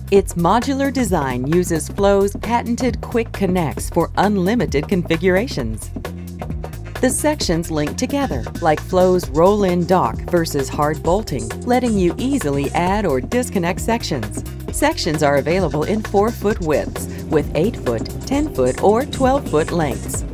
Its modular design uses Floe's patented quick connects for unlimited configurations. The sections link together, like Floe's roll-in dock versus hard bolting, letting you easily add or disconnect sections. Sections are available in 4-foot widths with 8-foot, 10-foot, or 12-foot lengths.